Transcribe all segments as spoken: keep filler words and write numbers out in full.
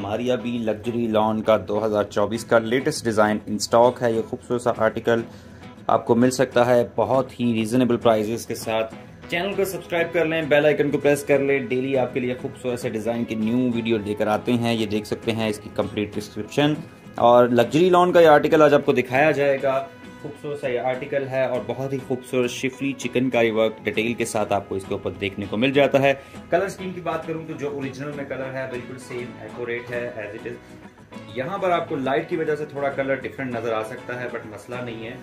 हमारी अभी luxury lawn का दो हज़ार चौबीस का लेटेस्ट डिज़ाइन इन स्टॉक है। ये खूबसूरत सा आर्टिकल आपको मिल सकता है बहुत ही रीज़नेबल प्राइजेस के साथ। चैनल को सब्सक्राइब कर लें, बेल आइकन को प्रेस कर लें। डेली आपके लिए खूबसूरत से डिज़ाइन की न्यू वीडियो लेकर आते हैं। ये देख सकते हैं इसकी कंप्लीट डिस्क्रिप्शन और लग्जरी लॉन का ये आर्टिकल आज आपको दिखाया जाएगा। खूबसूरत सा ये आर्टिकल है और बहुत ही खूबसूरत शिफली चिकनकारी वर्क डिटेल के साथ आपको इसके ऊपर देखने को मिल जाता है। कलर स्कीम की बात करूं तो जो ओरिजिनल में कलर है बिल्कुल सेम एक्यूरेट है एज इट इज। यहाँ पर आपको लाइट की वजह से थोड़ा कलर डिफरेंट नजर आ सकता है, बट मसला नहीं है।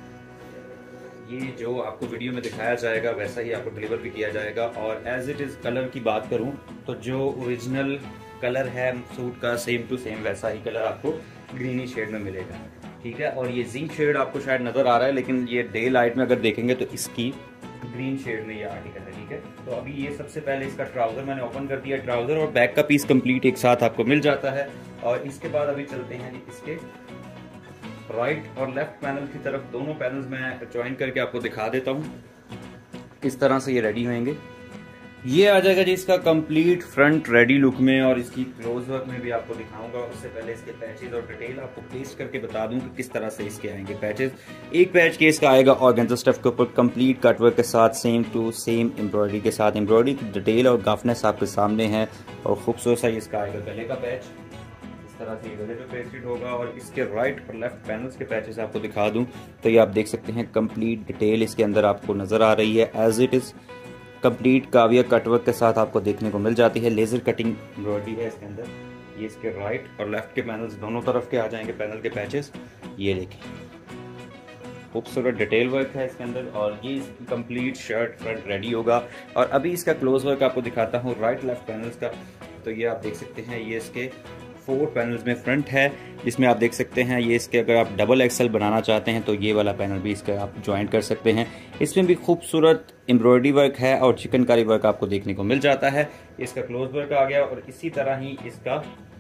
ये जो आपको वीडियो में दिखाया जाएगा वैसा ही आपको डिलीवर भी किया जाएगा। और एज इट इज कलर की बात करूं तो जो ओरिजिनल कलर है सूट का सेम टू सेम वैसा ही कलर आपको ग्रीनी शेड में मिलेगा, ठीक है। और ये जिंक शेड आपको शायद नजर आ रहा है, लेकिन ये डे लाइट में अगर देखेंगे तो इसकी ग्रीन शेड में ये आर्टिकल है, ठीक है। तो अभी ये सबसे पहले इसका ट्राउजर मैंने ओपन कर दिया। ट्राउजर और बैक का पीस कंप्लीट एक साथ आपको मिल जाता है। और इसके बाद अभी चलते हैं इसके राइट और लेफ्ट पैनल की तरफ। दोनों पैनल्स मैं ज्वाइन करके आपको दिखा देता हूँ किस तरह से ये रेडी होंगे। ये आ जाएगा जी इसका कंप्लीट फ्रंट रेडी लुक में, और इसकी क्लोज वर्क में भी आपको दिखाऊंगा। उससे पहले इसके पैचेस और डिटेल आपको पेस्ट करके बता दूं कि किस तरह से इसके आएंगे पैचेस। एक पैच के इसका आएगा ऑर्गेन्जा स्टफ के ऊपर कंप्लीट कटवर्क के साथ, सेम टू सेम एम्ब्रॉयडरी के साथ। एम्ब्रॉयडरी की डिटेल और गफनेस आपके सामने है। और खूबसूरत सा इसका आएगा गले का पैच, इस तरह से गले पे पेस्टेड होगा। और इसके राइट और लेफ्ट पैनल्स के पैचेस आपको दिखा दूं तो ये आप देख सकते हैं कंप्लीट डिटेल इसके अंदर आपको नजर आ रही है। एज इट इज कंप्लीट काविया कटवर्क के साथ आपको देखने को मिल जाती है। लेजर कटिंग एम्ब्रॉयडरी है इसके अंदर। ये इसके राइट और लेफ्ट के पैनल्स दोनों तरफ के आ जाएंगे पैनल के पैचेस। ये देखें खूबसूरत डिटेल वर्क है इसके अंदर। और ये इसकी कंप्लीट शर्ट फ्रंट रेडी होगा। और अभी इसका क्लोज वर्क आपको दिखाता हूँ राइट लेफ्ट पैनल्स का। तो ये आप देख सकते हैं ये इसके फोर पैनल्स में फ्रंट है, जिसमें आप देख सकते हैं ये इसके अगर आप डबल एक्सल बनाना चाहते हैं तो ये वाला पैनल भी इसका आप ज्वाइंट कर सकते हैं। इसमें भी खूबसूरत एम्ब्रॉयडरी वर्क है और चिकनकारी वर्क आपको देखने को मिल जाता है। इसका क्लोज वर्क आ गया। और इसी तरह ही इसका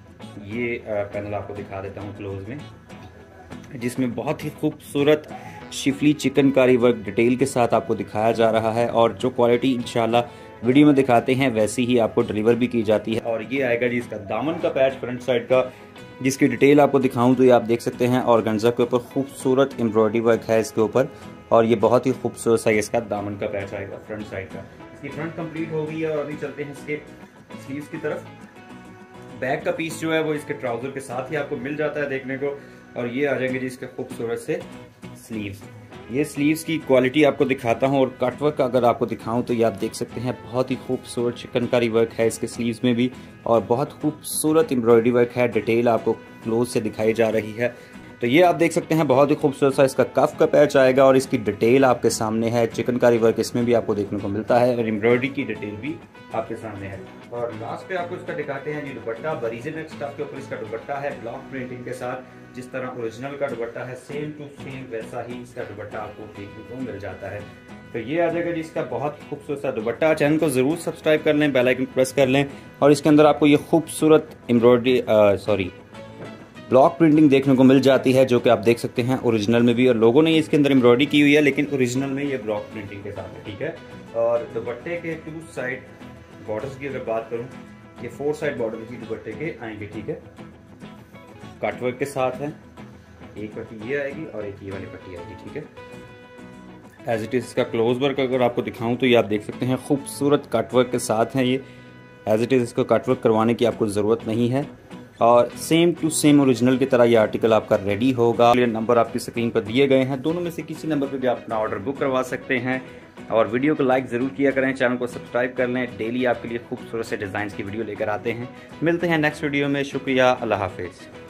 ये पैनल आपको दिखा देता हूँ क्लोज में, जिसमें बहुत ही खूबसूरत शिफली चिकनकारी वर्क डिटेल के साथ आपको दिखाया जा रहा है। और जो क्वालिटी इंशाल्लाह वीडियो में दिखाते हैं वैसी ही आपको डिलीवर भी की जाती है। और ये आएगा जी इसका दामन का पैच फ्रंट साइड का, जिसकी डिटेल आपको दिखाऊं तो ये आप देख सकते हैं ऑर्गेन्जा के ऊपर खूबसूरत एम्ब्रॉयडरी वर्क है इसके ऊपर। और ये बहुत ही खूबसूरत सा इसका दामन का पैच आएगा फ्रंट साइड का। इसकी फ्रंट कंप्लीट हो गई है। और अभी चलते हैं इसके स्लीव्स की तरफ। बैक का पीस जो है वो इसके ट्राउजर के साथ ही आपको मिल जाता है देखने को। और ये आ जाएंगे जी इसके खूबसूरत से स्लीव्स। ये स्लीव्स की क्वालिटी आपको दिखाता हूँ। और कटवर्क अगर आपको दिखाऊं तो ये आप देख सकते हैं बहुत ही खूबसूरत चिकनकारी वर्क है इसके स्लीव्स में भी। और बहुत खूबसूरत एम्ब्रॉयडरी वर्क है, डिटेल आपको क्लोज से दिखाई जा रही है। तो ये आप देख सकते हैं बहुत ही खूबसूरत सा इसका कफ का पैच आएगा। और इसकी डिटेल आपके सामने है। चिकनकारी वर्क इसमें भी आपको देखने को मिलता है और एम्ब्रॉयडरी की डिटेल भी आपके सामने है। और लास्ट पे आपको इसका दिखाते हैं जी दुपट्टा। बरीजन स्टफ के ऊपर इसका दुपट्टा है ब्लॉक प्रिंटिंग के साथ। जिस तरह ओरिजिनल का दुपट्टा है सेम टू सेम वैसा ही इसका दुपट्टा आपको देखने को मिल जाता है। तो ये आ जाएगा जी इसका बहुत खूबसूरत सा दुपट्टा। चैनल को जरूर सब्सक्राइब कर लें, बेल आइकन प्रेस कर लें। और इसके अंदर आपको ये खूबसूरत एम्ब्रॉयडरी सॉरी ब्लॉक प्रिंटिंग देखने को मिल जाती है, जो कि आप देख सकते हैं ओरिजिनल में भी। और लोगों ने इसके अंदर एम्ब्रॉयडरी की हुई है, लेकिन ओरिजिनल में ये ब्लॉक प्रिंटिंग के साथ है, ठीक है। और दुपट्टे के टू साइड बॉर्डर्स की अगर बात करूं, ये फोर साइड बॉर्डर की दुपट्टे के आएंगे, ठीक है। कटवर्क के साथ है। एक पट्टी ये आएगी और एक ये वाली पट्टी आएगी, ठीक है। एज इट इज इसका क्लोज वर्क अगर आपको दिखाऊं तो ये आप देख सकते हैं खूबसूरत कटवर्क के साथ है ये। एज इट इज इसको कटवर्क करवाने की आपको ज़रूरत नहीं है। और सेम टू सेम ओरिजिनल की तरह ये आर्टिकल आपका रेडी होगा। नंबर आपकी स्क्रीन पर दिए गए हैं, दोनों में से किसी नंबर पर भी आप अपना ऑर्डर बुक करवा सकते हैं। और वीडियो को लाइक ज़रूर किया करें, चैनल को सब्सक्राइब कर लें। डेली आपके लिए खूबसूरत से डिज़ाइन की वीडियो लेकर आते हैं। मिलते हैं नेक्स्ट वीडियो में। शुक्रिया, अल्लाह हाफिज़।